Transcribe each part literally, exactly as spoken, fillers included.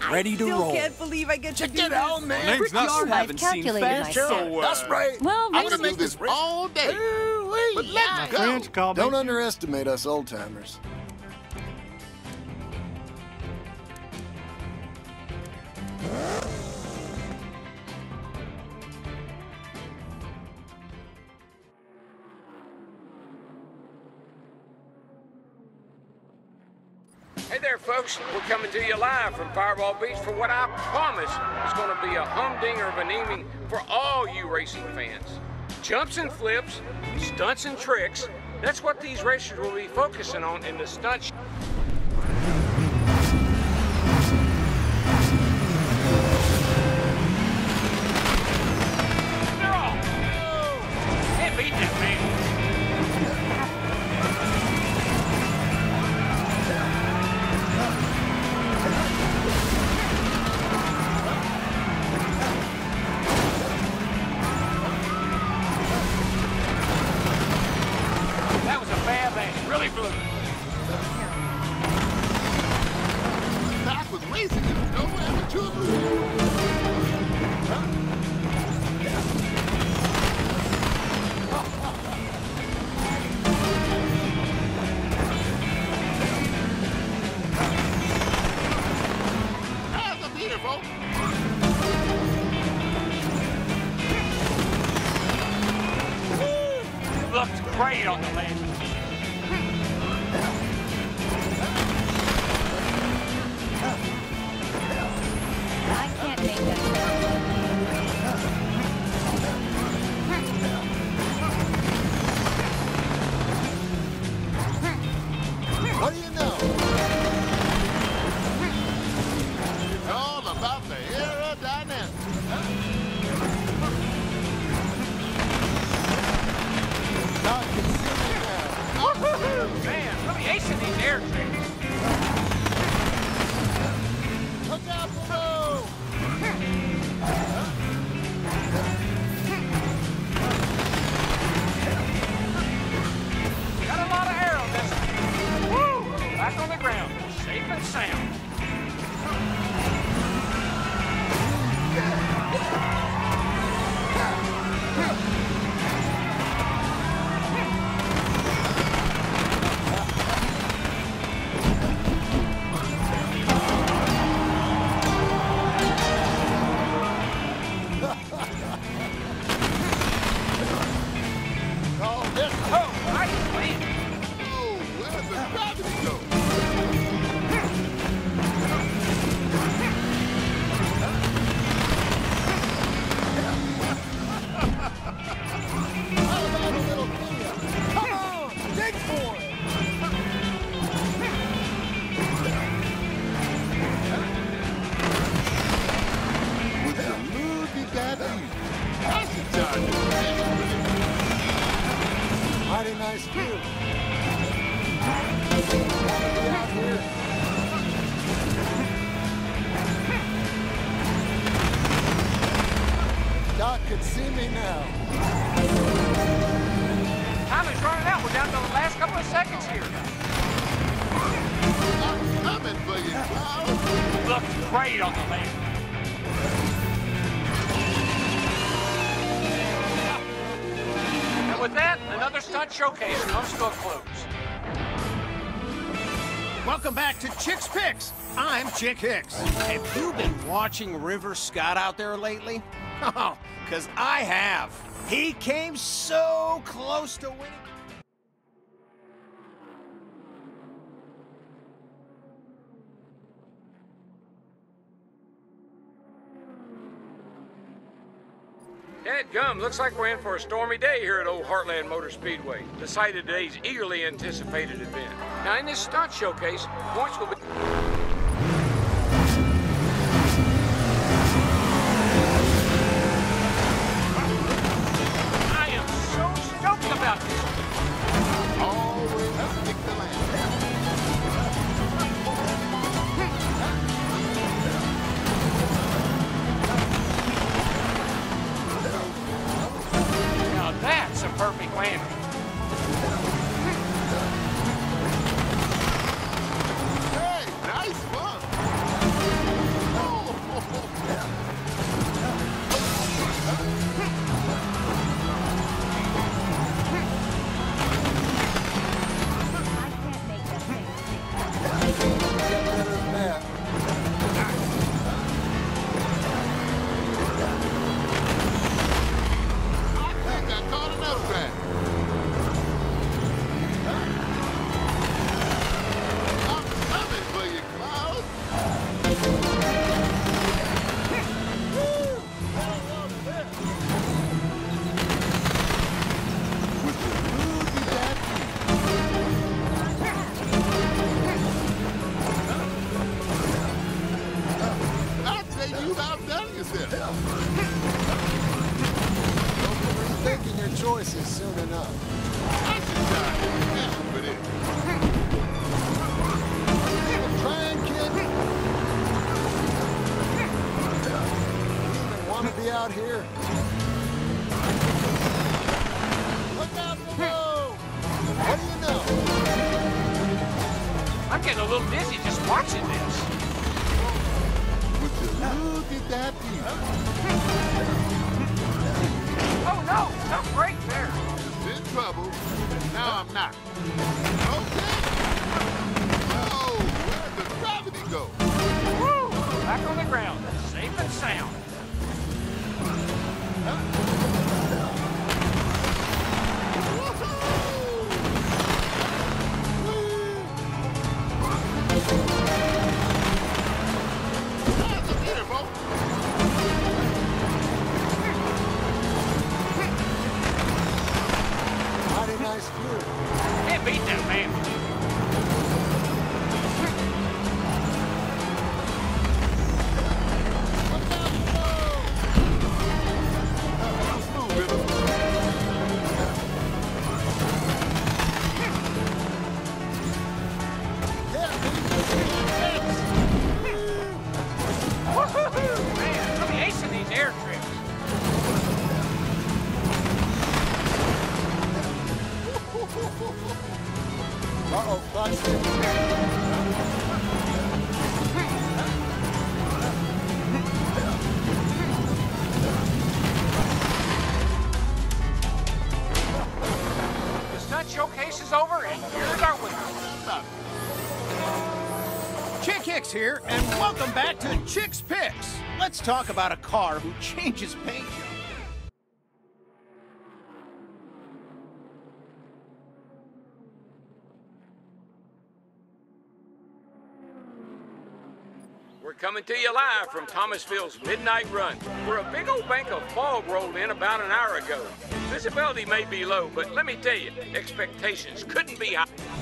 ready to roll. I still can't believe I get to Check do it this. out, man. Name's not I've haven't seen calculated fast my show. steps. That's right. Well, I'm gonna maybe- make this all day. Ooh-wee, But let's yeah. go. Friends call me. Don't underestimate us old-timers. Hey there, folks. We're coming to you live from Fireball Beach for what I promise is going to be a humdinger of an evening for all you racing fans. Jumps and flips, stunts and tricks. That's what these racers will be focusing on in the stunt show. They're off. Can't beat that, man. That was a bad thing. Really blew it. Mack was racing it. No amateur. How's up here, folks? Looked great on the landing. I can't make that sound. What do you know? It's all about the aerodynamics. Doc can see me now. Man, really acing these air tricks. Look out below! Got a lot of air on this. Woo! Back on the ground, safe and sound. Oh, this. Oh, nice land. Oh, where did the gravity go? How about a little cleanup? Come on, dig for it! With the loopy daddy. That's the time. Mighty nice view. Wanna be out here? Doc can see me now. Time is running out. We're down to the last couple of seconds here. I'm coming for you, Cloud. Looked great on the landing. And with that, another stunt showcase comes to a close. Welcome back to Chick's Picks. I'm Chick Hicks. Have you been watching River Scott out there lately? Oh, because I have. He came so close to winning. Dadgum, looks like we're in for a stormy day here at Old Heartland Motor Speedway, the site of today's eagerly anticipated event. Now, in this stunt showcase, points will be... I am so stoked about this. Always stick the land. Now, that's a perfect landing. Hey, nice one. there. Don't be rethinking your choices soon enough. I should die in position for this. Trying, kid. You even want to be out here? Look out below! What do you know? I'm getting a little dizzy just watching this. Would you look at that view? Oh no, no break there. Just in trouble, and now I'm not. Okay. Oh, where'd the gravity go? Woo! Back on the ground, safe and sound. Mighty nice view. Can't beat that, man. Woohoo! Man, I'm acing these air trips. Uh-oh, clutch. The stunt showcase is over, and here's our winner. Chick Hicks here, and welcome back to Chick's Picks. Let's talk about a car who changes paint jobs. We're coming to you live from Thomasville's Midnight Run, where a big old bank of fog rolled in about an hour ago. Visibility may be low, but let me tell you, expectations couldn't be high.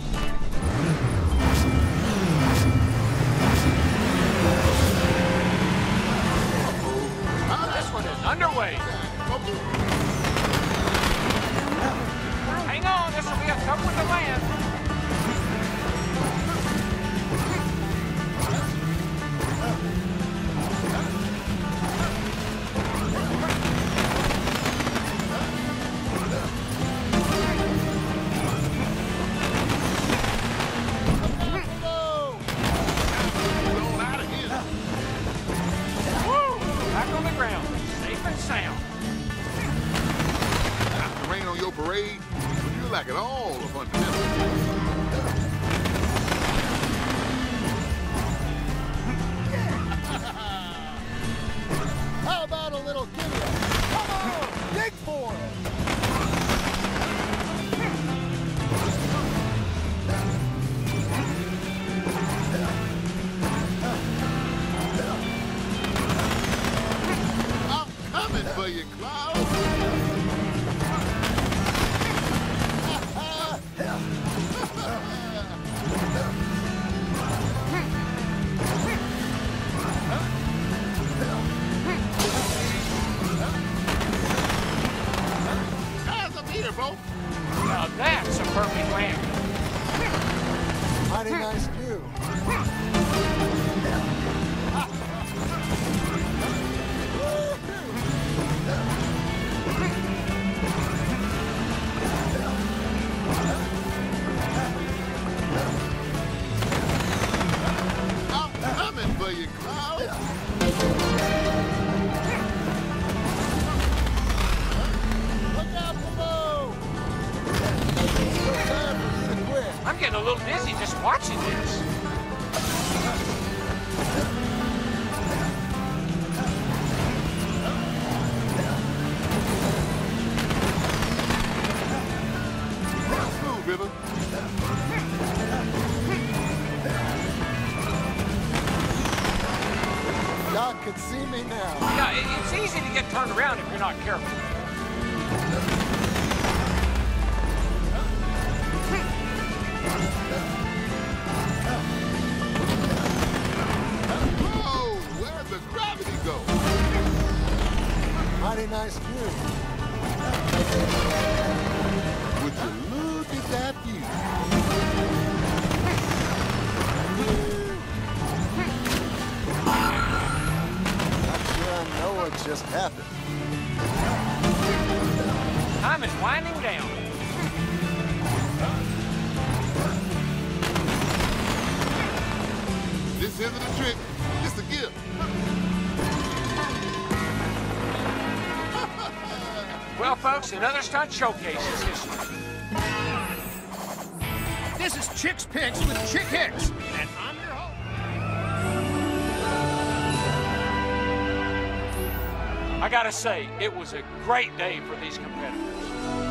This one is underway. Hang on, this will be a tough one to land. Parade, but you lack it all of fundamentals. How about a little gimme? Come on, dig for it! I'm coming for you, Cloud. Now that's a perfect land. Mighty nice view. I'm coming for you, Cloud. I'm getting a little dizzy just watching this. Smooth, River. God could see me now. Yeah, it, it's easy to get turned around if you're not careful. Oh, where'd the gravity go? mighty nice view. Would you look at that view? Not sure I know what just happened. Time is winding down. This isn't a trick, it's a gift. Well, folks, another stunt showcase is history. This is Chick's Picks with Chick Hicks, and I'm your host. I gotta say, it was a great day for these competitors.